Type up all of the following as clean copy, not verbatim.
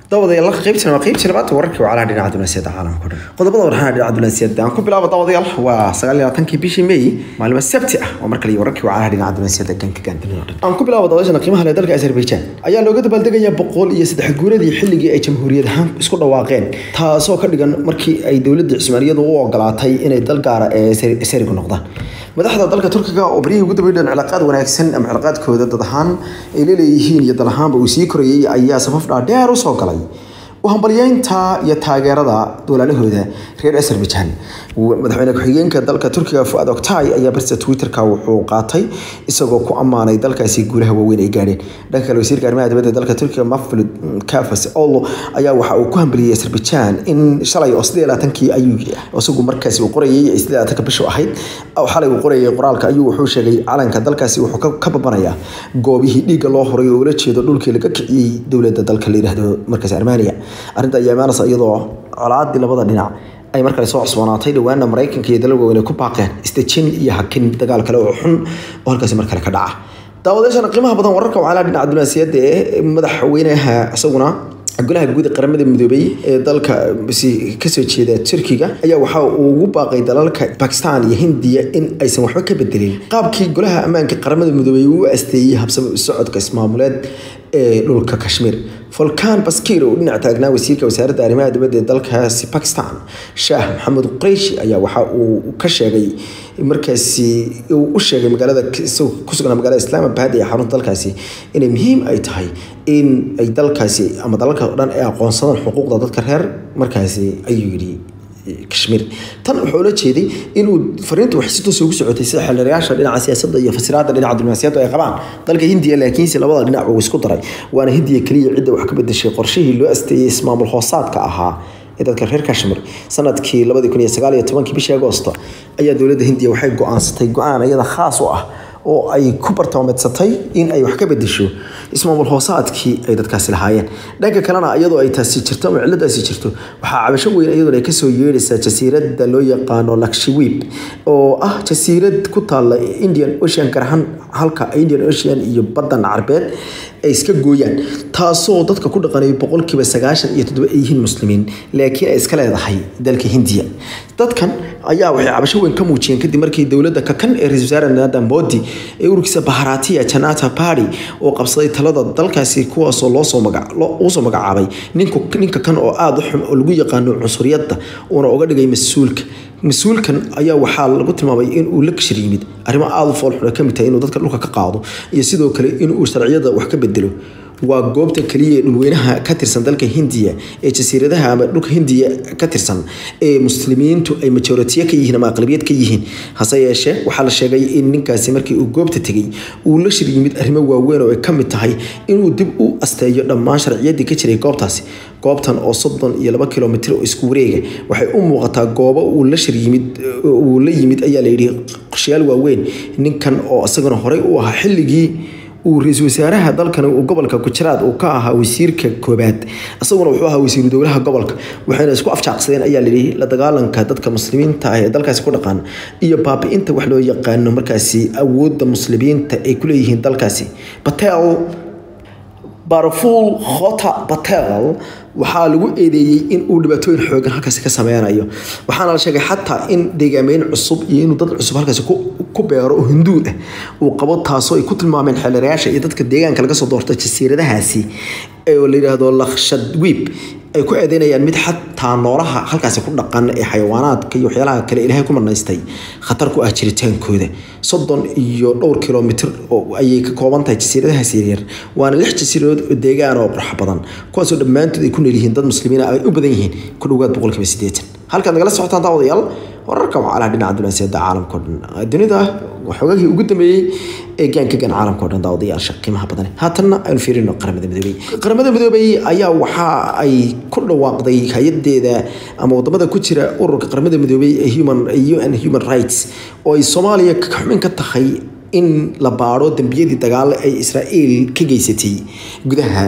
داوديال قيبتنا بعد وركي وعلى دين عبد الناصر العالم كله قضبض ورحنا دين عبد الناصر دان كو بلاabo داوديال waa 19 bishii May maalmo sabti ah oo markale warkii wacala dhin عبد الناصر kan ka gaantinay aan ku bilaabo daawashada qiimaha leh dalka Azerbaijan ayaa looga dabaldegaya 103 guuradii xilligii ay jamhuuriyadahan isku dhawaaqeen taasoo ka dhigan markii ay dawladda Cusmaaniyadu u ogolaatay inay dal gaar ah ee Syria noqdaan madaxda dalka Turkiga oo bariga ugu dambeeyay cilaaqaad wanaagsan ama cilaaqaadkooda dad ahaan ay leeyihiin iyo dal ahaanba uu sii korayay ayaa safaf dheer u soo galay وهمبليانتا يا تاجردا دولالهودا reer Azerbaijan madaxweyne ku-xigeenka dalka Turkiga Fuad Oktay ayaa barta Twitter-ka wuxuu qaatay isagoo ku amaanay dalkaasi guulaha waaweyn ay gaareen dhanka kale wasiirka arrimaha dibadda dalka Turkiga Mevlut Cavusoglu ayaa waxa uu ku hambaliyay Azerbaijan in shalay oo 18kii ayuu isagu markaasi uu qorayay 18ka bisha ahayd oo xalay uu qorayay qoraalka ayuu wuxuu sheegay calanka dalkaasi wuxuu ka babanaya goobihii dhiiga loo horay oo la jeedo dhulkii laga kiciyay dawladda dalka la yiraahdo markaas Armenia arinta Yemenas iyadoo colaadii labada dhinac ay markale soo cusbanaatay dhawaana Mareykanka iyo dalal waaweyn ku baaqeen istajin iyo hakin dagaal kale oo xun oo halkaas markale ka dhaca daawadashana qiimaha badan wararka wacala dhinaca Abdulasiyaad ee madaxweynaha isaguna golaha guud qaramada midoobay ee dalka ka soo jeeda Turkiga ayaa waxa uu ugu baaqay dalalka Pakistan iyo Hindiya in aysan waxba ka bedelin qaabkii golaha ammaanka qaramada midoobay uu asteeyay habsami socodka ismaamuleed ee dhulka Kashmir Volkan Baskir oo dhinaca taagnaa wasiirka wasaaradda arrimaha dibadda ee dalkaasi Pakistan Shah Mohammad Qureshi ayaa waxa uu ka sheegay markaasi uu u sheegay magaalada ku sugan magaalada Islamabad ee xarunta dalkaasi inay muhiim ay tahay in ay dalkaasi ama dalalka dhan ay aqoonsadaan xuquuqda dadka reer markaasi ayuu yiri Kashmir tan wuxuu la jeeday inuu fariintu wax si toos ah ugu socotay sida xilliyaasha dhinaca siyaasadda iyo fasiraadda dhinaca diblomaasiyadda ay qabaan dalka Hindiya laakiin si labada dhinac uu isku daray waana Hindiya kaliya cid wax ka bedeshay qorshihii loo asteeyay ismaamul hoosaadka ahaa ee dadka reer Kashmir sanadkii 2019 bishii Agoosto ayaa dawladda Hindiya waxay go'aansatay go'aan iyada khaas u ah oo ay ku bartaameedsatay in ay wax ka bedesho ismaamul hoosaadkii ay dadkaasi lahaayeen dhanka kalena iyadoo ay taasi jirto ama ciladaasi jirto waxa cabasho weyn iyadoo ay ka soo yeedhaysaa jasiiradda loo yaqaan Lakshadweep oo ah jasiirad ku taal Indian Ocean garahan halka Indian Ocean iyo badda Carbeed ay iska gooyaan taasoo dadka ku dhaqanay 97% ay yihiin muslimiin laakiin ay iska leedahay dalka Hindiya dadkan ayaa waxay cabasho weyn ka muujiyeen kadib markii dawladda ka kan ee ra'iisul wasaare Narendra Modi ee ururkiisa Bharatiya Janata Party oo qabsaday talada dalkaasi kuwaas oo loo soo magacaabay ninka kan oo aad u xun oo lagu yaqaan cunsuriyadda oo uga dhigay mas'uulkan ayaa waxaa lagu tilmaamay in uu la kashir yimid arrimo aad u foolxun ka mid ah inuu dadka dhulka ka qaado iyo sidoo kale in uu sharciyada wax ka bedelo waa goobta kaliya dhulweynaha ka tirsan dalka Hindiya ee jasiiradaha ama dhulka Hindiya ka tirsan ee muslimiintu ay majority ka yihiin ama aqlabiyad ka yihiin hase yeeshee waxa la sheegay in ninkaasi markii uu goobta tagay uu la shir yimid arrimo waaweyn oo ay ka mid tahay inuu dib u asteeyo dhammaan sharciyadii ka jiray goobtaasi goobtan oo 32 kilomitir oo isku wareega waxay u muuqataa goobo uu la shir yimid uu la yimid ayaa la yiri qorshayaal waaweyn ninkan oo asagana horey u ahaa xilligii uu ra'iisul wasaaraha dalkan uu gobolka Gujarat uu ka ahaa wasiirka koobaad asaguna wuxuu ahaa wasiir dowlaha gobolka waxayna isku afjaaqsadeen ayaa la yiri la dagaalanka dadka muslimiinta ah ee dalkaasi ku dhaqan iyo baabi'inta wax loo yaqaan markaasi awoodda muslimiinta ay ku leeyihiin dalkaasi Barful Khota Patel waxaa lagu eedeeyay in uu dhibaatooyin xooggan halkaas ka sameeyanayo waxaana la sheegay xataa in deegaameen cusub iyo inuu dad cusub halkaas ku beero oo Hindu ah uu qabo taasoo ay ku tilmaameen xilliyaasha iyo dadka deegaanka laga soo doortay jasiiradahaasi ee la yiraahdo Lakshadweep ay ku eedeynayaan mid xataa noolaha halkaas ku dhaqan ee xayawaanaadka iyo waxyaalaha kale Ilaahay ku marnaystay khatar ku ah jiritaankooda 30 iyo dhowr kilomitir oo ay ka kooban tahay jasiiradahaas yaryar waana 6 jasiiradood oo deegaan oo qurux badan kuwaas oo dhammaantood ay ku leeyihiin dad muslimiin ah ay u badan yihiin ku dhawaad 80% halka nagala socotaan daawadayaal wararka wacala dhinaca Abdulasiyaad caalamka dunida waxoogii ugu dambeeyay ee gaanka caalamka oo dhan daawadayaal qiimaha badan haatana aynu fiirino qaramada midoobay ayaa waxa ay ku dhawaaqday hayadeeda ama wadamada ku jira ururka qaramada midoobay ee human rights oo ay Soomaaliya ka xubin ka tahay in la baaro dambiyadii dagaal ay Israa'iil ka geysatay gudaha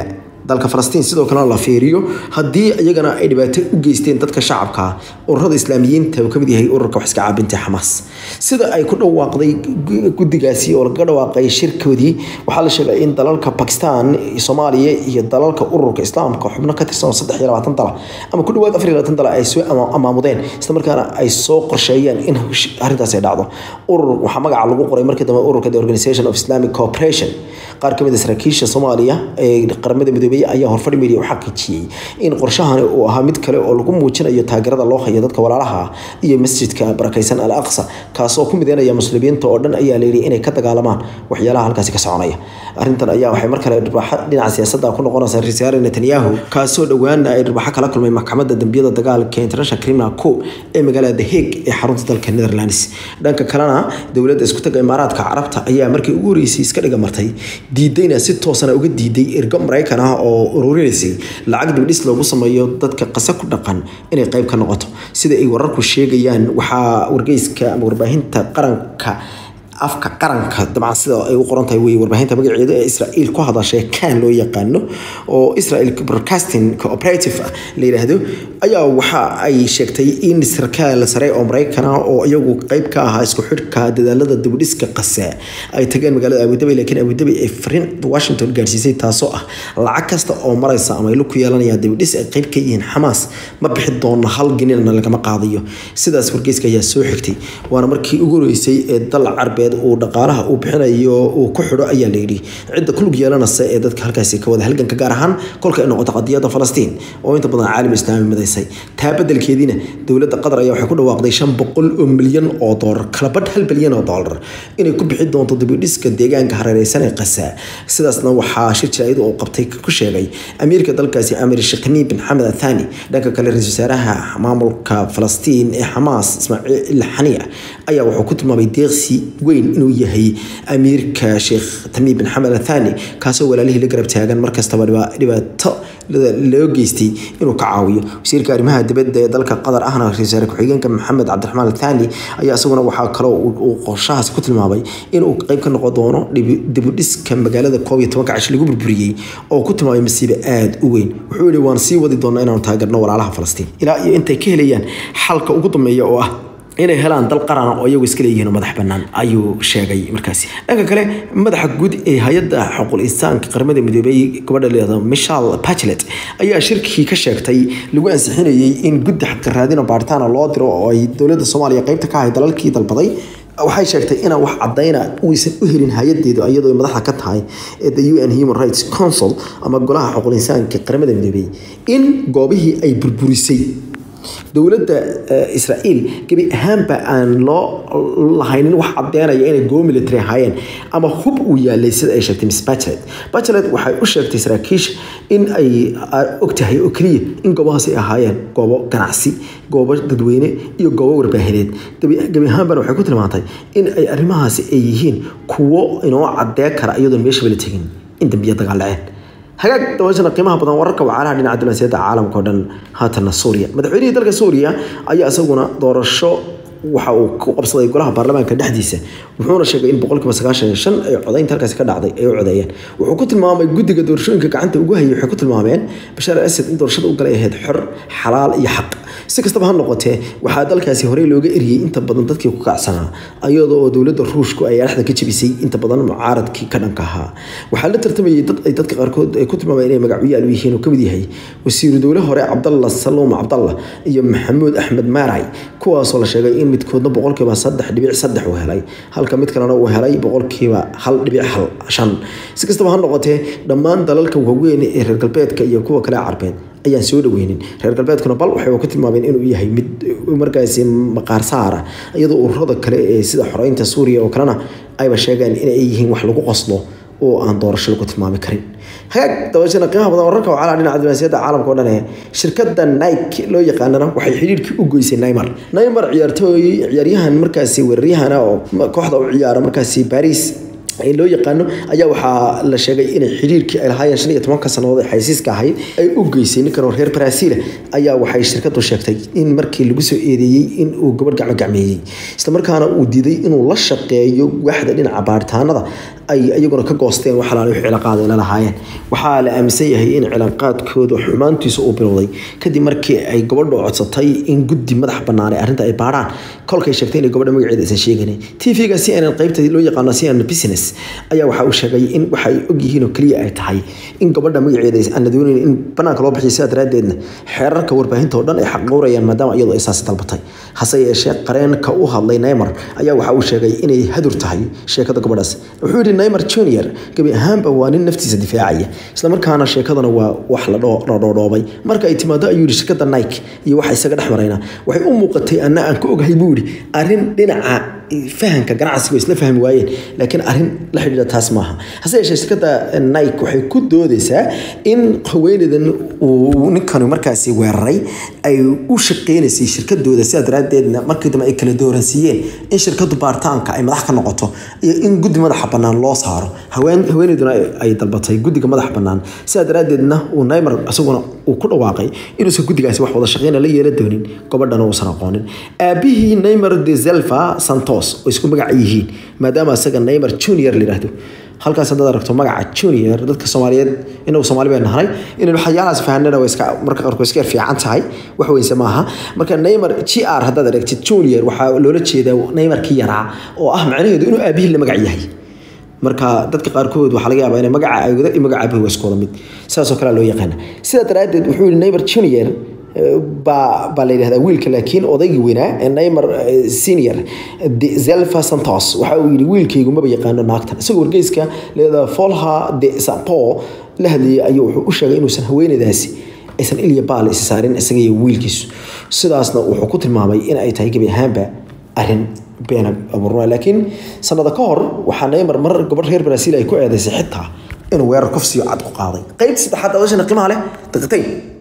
dalka Falastiin sidoo kale la fiiriyo haddii iyagana ay dhibaato u geysteen dadka shacabka ururada islaamiyiinta oo kamid yahay ururka wax iska caabinta Hamas sida ay ku dhawaaqday guddigaasi oo laga dhawaaqay shirkoodii waxaa la sheegay in dalalka Pakistan Soomaaliya iyo dalalka ururka islaamka xubno ka tirsan 23 dal ama ku dhawaad 24 dal ay soo amaamudeen isla markaana ay soo qorsheeyeen in arrintaas ay dhacdo urur waxa magaca lagu qoray markii dambe ururka the Organization of Islamic Cooperation qaar kamid ah saraakiisha Soomaaliya ee qaramada midoobay ayaa horfadhi media u xaqiijiyay in qorshahan uu ahaa mid kale oo lagu muujinayo taageerada loo hayo dadka walaalaha iyo masjidka barakaysan Al-Aqsa kaasoo ku mideynaya muslimiinta oo dhan ayaa leeyahay inay ka dagaalamaan waxyaalaha halkaas ka soconaya arrintan ayaa waxay mar kale dhinaca siyaasadda ku noqonaysaa Ra'iisul Netanyahu kaasoo dhawaan ay waxa kala kulmay maxkamadda dambiyada dagaalka International Criminal Court ee magaalada The Hague ee xarunta dalka Netherlands dhanka kalena dawladda isku taga Imaaraadka Carabta ayaa markii ugu horeysay iska dhiga martay diidayna si toosan uga diiday ergo Mareykan ah oo ururinayay lacag dibdhis loogu sameeyo dadka qasa ku dhaqan inay qayb ka noqoto sida ay wararku sheegayaan waxa wargeyska ama warbaahinta qaranka afka qaranka dabcan sida ay u qoran tahay warbaahinta magaceeda ee Israa'iil ku hadashay kan loo yaqaano oo Israel Broadcasting Cooperative la yiraahdo ayaa waxa ay sheegtay in sarkaal sare oo Mareykan ah oo iyagu qayb ka ahaa isku xidhka dadaalada dibdhiska qasa ay tageen magaalada Abu Dhabi laakiin Abu Dhabi ay fariin Washington gaarsiisay taasoo ah lacag kasta oo maraysa ama ay ku yeelanayaan dibdhis ay qayb ka yihiin Hamas ma bixi doona hal ginina lagama qaadayo sidaas wargeyska ayaa soo xigtay waana markii ugu horeysay ee dal Carbeed oo dhaqaalaha uu bixinayo oo ku xidho ayaa la yiri cid ku lug yeelanaysa ee dadka halkaas ka wada halganka gaar ahaan kolka ay noqoto qadiyada Falastiin oo inta badan caalam islaami midaysay taa beddelkeedina dawladda Qatar ayaa waxay ku dhawaaqday 500 milyan oo dollar kala badh 1 bilyan oo dollar inay ku bixi doonto dibdhiska deegaanka hareeraysan ee Qasa sidaasna waxaa shirkiyadu oo qabtay ku sheegay amiirka dalkaasi Amir Sheikh bin Hamad Al-Thani dhanka kale ra'iisul wasaaraha maamulka Falastiin ee Hamas Ismaaciil Haniya ayaa wuxuu ku tilmaamay deeqsi weyn inuu yahay amiirka Sheikh Tamim bin Hamad Al-Thani kaasoo walaalihii la garab taagan markastaba dhibaato loo geystay inuu ka caawiyo wasiirka arrimaha dibadda ee dalka Qatar ahna ra'iisul ku-xigeenka Maxamed Cabdiraxmaan Al-Thani ayaa isaguna waxa kale oo qorshahaas ku tilmaamay inuu qayb ka noqon doono dibdhiska magaalada 12 cash lagu burburiyay oo ku tilmaamay masiibo aad u weyn wuxuu yiri waan sii wadi doonaa inaan taageerno walaalaha Falastiin ilaa iyo intay ka helayaan xalka ugu dambeeya oo ah inay helaan dal qaran oo iyagu iska leeyihiin madax banaan ayuu sheegay markaasi dhanka kale madaxa guud ee hay'adda xuquuqul insaanka qaramada midoobay gabadha leedahay Michelle Bachelet ayaa shirkii ka sheegtay lagu ansixinayay in guddi xaq raadin oo baaritaan loo diro oo ay dawladda Soomaaliya qaybta ka ahay dalalkii dalbaday waxay sheegtay in wax cadeyna uu isan u helin hay'adeedu iyadoo madaxa ka tahay ee the UN Human Rights Council ama golaha xuquuqul insaanka qaramada midoobay in goobihii ay burburisay dawladda Israa'iil gabi ahaanba aan loo lahaynin wax cadeynaya inay go military hayeen ama hub uu yaalay sida ay sheegtay Miss Bachelet waxay u sheegtay saraakiisha in ay ogtahay oo kaliya in goobahaas ay ahaayeen goobo ganacsi goobo dadweyne iyo goobo warbaahineed gabi ahaanba waxay ku tilmaantay in ay arrimahaas ay yihiin kuwo inoo cadeyn kara iyadoo meesha wala tagin in dambiyo dagaal dhaceen hagaag dawashana qiimaha badan wararka wacalaha dhinaca diblomaasiyadda caalamka oo dhan haatan Suuriya madaxweynihii dalka Suuriya ayaa isaguna doorasho waxa uu ku qabsaday golaha baarlamaanka dhexdiisa wuxuuna sheegay in 95% ay codaynta halkaas ka dhacday ay u codeeyeen wuxuu ku tilmaamay guddiga doorashooyinka gacanta ugu hayay waxay ku tilmaameen Bashar al-Assad in doorashada u galay ahayd xor xalaal iyo xaq si kastaba ha noqotee waxaa dalkaasi hore looga eriyay inta badan dadkii ku kacsanaa iyadoo dawladda Ruushku ay araxda ka jabisay inta badan mucaaradkii ka dhanka ahaa waxaa la tartamayay dad ay dadka qaarkood ay ku tilmaamayeen inay magaciyaal u yihiin oo kamid yahay wasiiru dawladda hore Abdallah Saloom Abdallah iyo Maxamuud Ahmed Maray kuwaas oo la sheegay in midkoodna 3.3 uu helay halka mid kalena uu helay 1.5 si kastaba ha noqotee dhammaan dalalka waaweyn ee reer galbeedka iyo kuwa kale Carbeed ayaan soo dhaweynin reer galbeedkuna bal waxay ku tilmaameen inuu yahay mid markaasi maqaar saara iyadoo ururada kale ee sida xoreynta Suuriya oo kalena ayba sheegeen in ay yihiin wax lagu qoslo oo aan doorasho lagu tilmaami karin hagaag dawashana qiimaha badan wararka wacala dhinaca diblomaasiyadda caalamka oo dhan ee shirkadda Nike loo yaqaanana waxay xiriirkii u goysay Neymar ciyaaryahan markaasi weeraryahan oo kooxda u ciyaara markaasi Paris ay loo yaqaano ayaa waxa la sheegay in xiriirkii ay lahaayeen 15 sanadood ee xaysiiska ahayd ay u geysay ninkan reer Brazil ayaa waxay shirkadu sheegtay in markii lagu soo eedeeyay in uu gabadh gacmeeyay isla markaana uu diiday inuu la shaqeeyo waaxda dhinaca baaritaanada ay iyaguna ka goosteen waxa la wixii cilaaqaad ay lahaayeen waxa la aaminsan yahay in cilaaqaadkooda xumaantiisa uu bilowday kadib markii ay gabadhu codsatay in guddi madax bannaan ay arrinta ay baaraan kolkay sheegtay in gabadha magaceeda aysan sheegin TV-ga CNN qaybta loo yaqaan CNN Business ayaa waxa uu sheegay in waxa ay og yihiin oo kaliya ay tahay in gabadha magaceeda aan la doonayn in banaanka loo bixiyo sida daraadeedna xeerarka warbaahinta oo dhan ay xaq dhowrayaan maadaama iyadu ay saas dalbatay hase yeeshee qareenka u hadlay Neymar ayaa waxa uu sheegay inay hadur tahay sheekada gabadhaas wuxuu yiri Neymar Jr gabi ahaanba waa nin naftiisa difaacaya isla markaana sheekadana waa wax la dhoodhoobay marka ay timaado ayuu yiri shirkadda Nike iyo waxa isaga dhaxmarayna waxay u muuqatay anna aan ka ogahay buu yiri arrin dhinaca fahanka ganacsiga isla fahmi waayeen laakiin arrin la xiriirta taas maaha hase yeeshee shirkadda Nike waxay ku doodaysaa in haweeneydan uu ninkan markaasi weeraray ay u shaqeynayso shirkadooda sida daraadeedna markii dambe ay kala dooransiiyeen in shirkadu baartaanka ay madax ka noqoto iyo in guddi madax bannaan loo saaro haweeneyduna ay dalbatay guddiga madax bannaan sida daraadeedna uu Neymar asaguna uu ku dhawaaqay inuu guddigaasi wax wada shaqeyn la yeelan doonin gabadhana uu san aqoonin aabihii Neymar de Silva Santos oo isku magac yihiin maadaama asaga Neymar Jr la yiraahdo halkaas hadda aragto magaca Junior dadka Soomaaliyeed inuu Soomaali been nahay in waxyaalahaas fahanana way iska marka qarko iska fiican tahay wax weyn samaaha marka Neymar GR hadda aragtid Junior waxa loola jeedaa Neymar ki yaraa oo ah macnaheedu inuu aabihii la magac yahay marka dadka qaarkood waxa laga yaabaa in magaca ay wada magaca aabihii waa isku mid sidaas oo kale loo yaqaan sida daraadeed wuxuu yiri Neymar Junior ba la yiraahdaa wiilka laakiin odaygii weynaa Neymar Senior de Silva Santos waxa uu yiri wiilkaygu ma yaqaano naagtan isagoo wargeyska leedahay Folha de São Paulo la hadlay ayuu wuxuu u sheegay inuusan haweeneydaasi aysan ilya baal is saarin isaga iyo wiilkiisu sidaasna wuxuu ku tilmaamay in ay tahay gabi ahaanba arrin been abuurna laakiin sanada ka hor waxa Neymar mar gabadh reer Brazil ay ku eedaysay xitaa inuu weerar kufsiyo cad ku qaaday qaybta saddexaad oo qiimaha leh daqiiqayn